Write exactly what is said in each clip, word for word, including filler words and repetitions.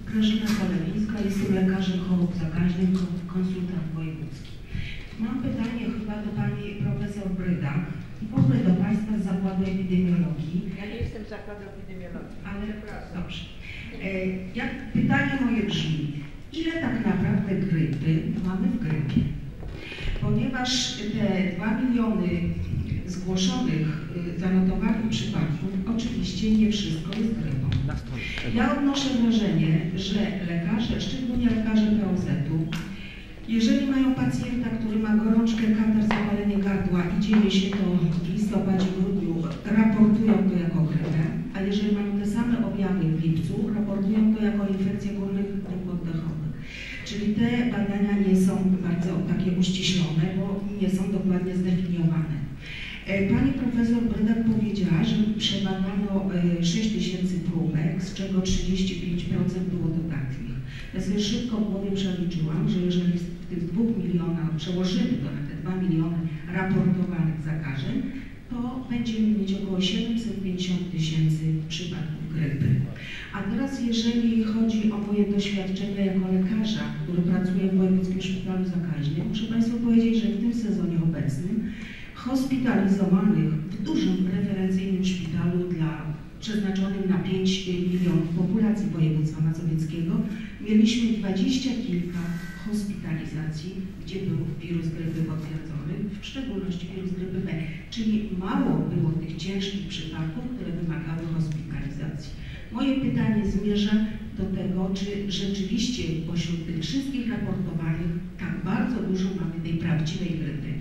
Grażyna Zalewińska, jestem lekarzem chorób zakaźnych, konsultant wojewódzki. Mam pytanie chyba do pani profesor Brydak i w ogóle do państwa z Zakładu Epidemiologii. Ja nie jestem z Zakładu Epidemiologii. Ale dobrze. E, jak, pytanie moje brzmi, ile tak naprawdę grypy mamy w grypie? Ponieważ te dwa miliony zgłoszonych, zanotowanych przypadków, oczywiście nie wszystko jest grypą. Ja odnoszę wrażenie, że lekarze, szczególnie lekarze P O Z-u, jeżeli mają pacjenta, który ma gorączkę, katar, zapalenie gardła i dzieje się to w listopadzie, grudniu, raportują to jako grypę, a jeżeli mają te same objawy w lipcu, raportują to jako infekcję górnych dróg oddechowych. Czyli te badania nie są bardzo takie uściślone, bo nie są dokładnie zdefiniowane. Pani profesor Brydak powiedziała, że przebadano sześć tysięcy próbek, z czego trzydzieści pięć procent było dodatnich. Ja sobie szybko w głowie przeliczyłam, że jeżeli w tych dwóch milionach przełożymy to na te dwa miliony raportowanych zakażeń, to będziemy mieć około siedemset pięćdziesiąt tysięcy przypadków grypy. A teraz jeżeli chodzi o moje doświadczenia jako lekarza, który pracuje w Wojewódzkim Szpitalu Zakaźnym, muszę Państwu powiedzieć, że w tym sezonie obecnym hospitalizowanych w dużym referencyjnym szpitalu dla przeznaczonym na pięć milionów populacji województwa mazowieckiego mieliśmy dwadzieścia kilka hospitalizacji, gdzie był wirus grypy potwierdzony, w szczególności wirus grypy B, czyli mało było tych ciężkich przypadków, które wymagały hospitalizacji. Moje pytanie zmierza do tego, czy rzeczywiście pośród tych wszystkich raportowanych tak bardzo dużo mamy tej prawdziwej grypy.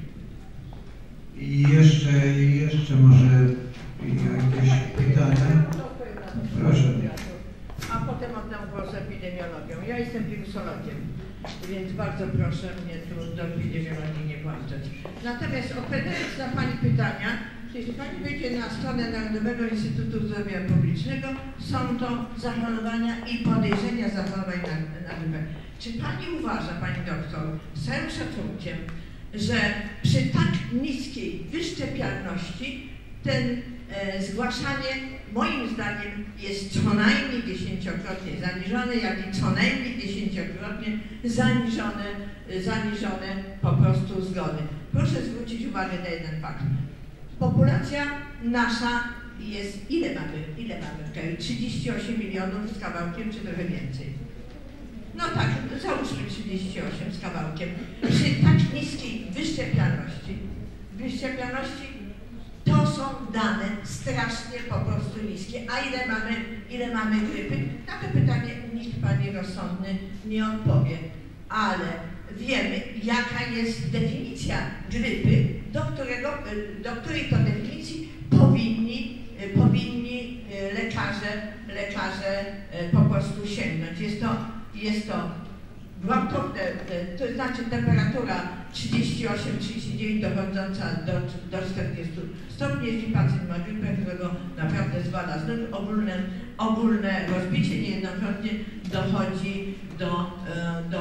I jeszcze, jeszcze może jakieś pytania? Proszę. A potem oddam głos epidemiologią. Ja jestem wirusologiem, więc bardzo proszę mnie tu do epidemiologii nie włączać. Natomiast odpowiadając na Pani pytania, jeśli Pani wejdzie na stronę Narodowego Instytutu Zdrowia Publicznego, są to zachorowania i podejrzenia zachorowań na, na grypę. Czy Pani uważa, Pani doktor, z całym szacunkiem, że przy tak niskiej wyszczepialności ten e, zgłaszanie moim zdaniem jest co najmniej dziesięciokrotnie zaniżone, jak i co najmniej dziesięciokrotnie zaniżone, zaniżone po prostu zgody. Proszę zwrócić uwagę na jeden fakt. Populacja nasza jest, ile mamy, ile mamy w kraju? trzydzieści osiem milionów z kawałkiem, czy trochę więcej? No tak, załóżmy trzydzieści osiem z kawałkiem. Przy tak niskiej wyszczepialności, wyszczepialności to są dane strasznie po prostu niskie. A ile mamy, ile mamy grypy? Na to pytanie nikt Pani rozsądny nie odpowie. Ale wiemy, jaka jest definicja grypy, do, którego, do której to definicji powinni, powinni lekarze, lekarze po prostu sięgnąć. Jest to Jest to gwałtowne, to znaczy temperatura trzydzieści osiem trzydzieści dziewięć dochodząca do, do czterdziestu stopni, jeśli pacjent ma grypę, którego naprawdę zwala znów, ogólne, ogólne rozbicie niejednokrotnie dochodzi do, do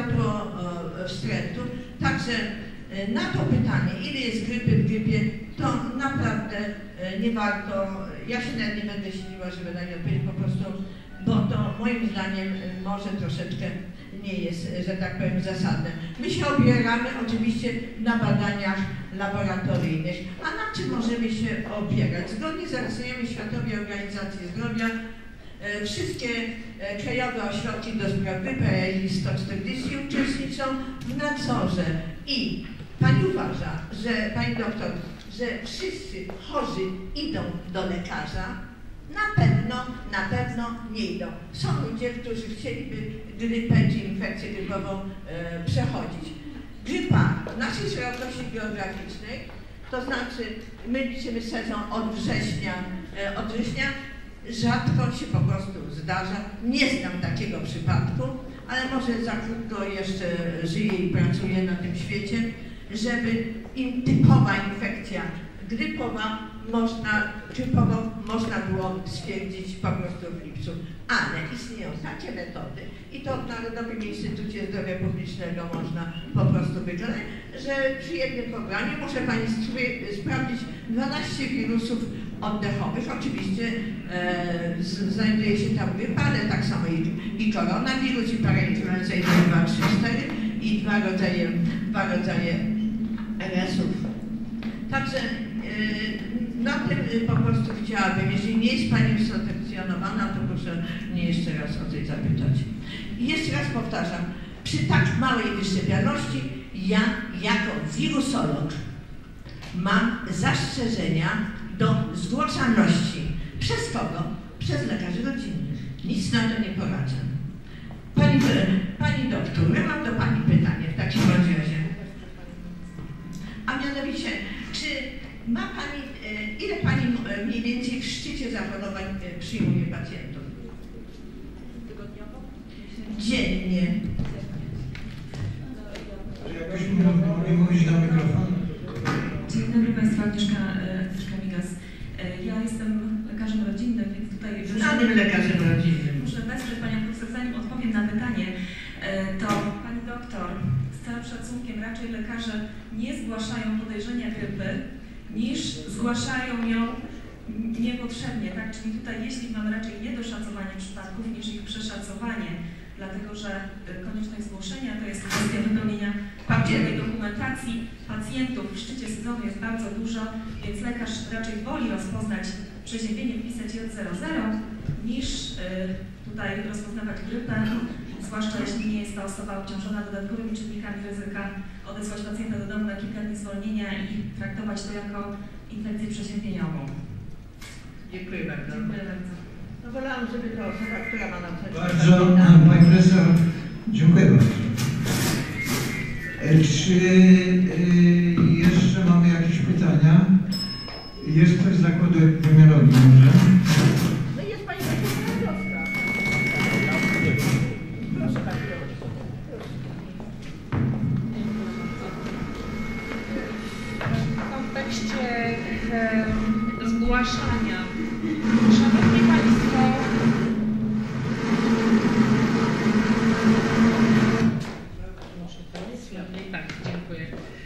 światłowstrętu. Także na to pytanie, ile jest grypy w grypie, to naprawdę nie warto, ja się nawet nie będę siliła, żeby na nie odpowiedzieć, po prostu bo to moim zdaniem może troszeczkę nie jest, że tak powiem, zasadne. My się opieramy oczywiście na badaniach laboratoryjnych. A na czym możemy się opierać? Zgodnie z zaleceniami Światowej Organizacji Zdrowia e, wszystkie e, krajowe ośrodki do spraw grypy, a jest sto czterdzieści, uczestniczą w nadzorze. I Pani uważa, że Pani doktor, że wszyscy chorzy idą do lekarza? Na pewno, na pewno nie idą. Są ludzie, którzy chcieliby grypę czy infekcję grypową e, przechodzić. Grypa w naszej szerokości geograficznej, to znaczy my liczymy sezon od września, e, od września, rzadko się po prostu zdarza. Nie znam takiego przypadku, ale może za krótko jeszcze żyję i pracuję na tym świecie, żeby im typowa infekcja grypowa można, grypową można było stwierdzić po prostu w lipcu. Ale istnieją takie metody i to w Narodowym Instytucie Zdrowia Publicznego można po prostu wykonać, że przy jednym programie może Pani sprawdzić dwanaście wirusów oddechowych. Oczywiście e, znajduje się tam grypa, ale tak samo i, i koronawirus, i parainfluenza, i dwa, trzy, cztery, i dwa rodzaje, dwa rodzaje R S-ów. Także e, na tym po prostu chciałabym, jeżeli nie jest Pani usatysfakcjonowana, to proszę mnie jeszcze raz o coś zapytać. I jeszcze raz powtarzam, przy tak małej wyszczepialności ja jako wirusolog mam zastrzeżenia do zgłaszalności. Przez kogo? Przez lekarzy rodzinnych. Nic na to nie poradzę. Pani, pani doktor, ja mam do Pani pytanie w takim razie. A mianowicie, czy ma Pani, ile Pani mniej więcej w szczycie zawodowań przyjmuje pacjentów? Dziennie. Jakbyśmy mogli mówić na mikrofon. Dzień dobry Państwu, Agnieszka, Agnieszka Migas. Ja jestem lekarzem rodzinnym, więc tutaj... Znanym lekarzem rodzinnym. Muszę wesprzeć Panią profesor, zanim odpowiem na pytanie, to Pani doktor, z całym szacunkiem raczej lekarze nie zgłaszają podejrzenia grypy, niż zgłaszają ją niepotrzebnie, tak? Czyli tutaj jeśli mamy raczej niedoszacowanie przypadków niż ich przeszacowanie, dlatego że konieczność zgłoszenia to jest kwestia wypełnienia papierowej dokumentacji pacjentów w szczycie sezonu jest bardzo dużo, więc lekarz raczej woli rozpoznać przeziębienie, wpisać J zero zero niż y, tutaj rozpoznawać grypę, zwłaszcza jeśli nie jest ta osoba obciążona dodatkowymi czynnikami ryzyka, odesłać pacjenta do domu na kilka dni zwolnienia i traktować to jako infekcję przeziębieniową. Dziękuję bardzo. Dziękuję bardzo. No wolałam, żeby ta osoba, która ma na coś... Bardzo, Pani Profesor, dziękuję bardzo. Czy y, jeszcze mamy jakieś pytania? Jest ktoś z Zakładu Epidemiologii może? No jest Pani doktor. Proszę bardzo. W kontekście e, zgłaszania. Szanowni Państwo, tak, dziękuję.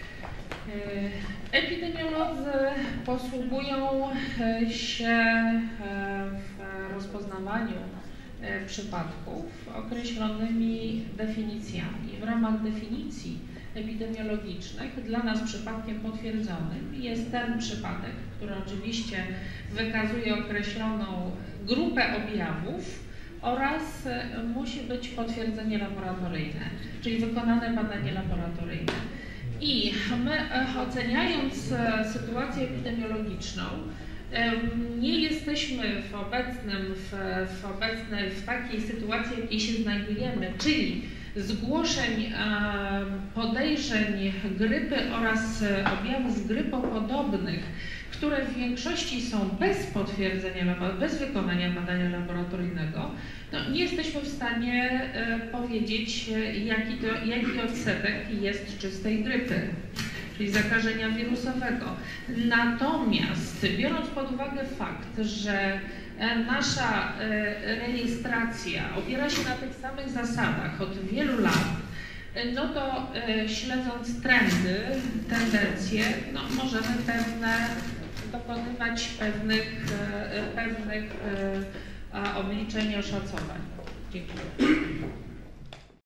Epidemiolodzy posługują się w rozpoznawaniu przypadków określonymi definicjami. W ramach definicji epidemiologicznych dla nas przypadkiem potwierdzonym jest ten przypadek, który oczywiście wykazuje określoną grupę objawów oraz musi być potwierdzenie laboratoryjne, czyli wykonane badanie laboratoryjne. I my, oceniając sytuację epidemiologiczną, nie jesteśmy w obecnym, w, w, obecnej, w takiej sytuacji, w jakiej się znajdujemy, czyli zgłoszeń podejrzeń grypy oraz objawów grypopodobnych, które w większości są bez potwierdzenia, bez wykonania badania laboratoryjnego, no nie jesteśmy w stanie powiedzieć, jaki, to, jaki odsetek jest czystej grypy, czyli zakażenia wirusowego. Natomiast biorąc pod uwagę fakt, że nasza rejestracja opiera się na tych samych zasadach od wielu lat, no to śledząc trendy, tendencje, no możemy pewne, dokonywać pewnych, pewnych obliczeń, oszacowań. Dziękuję.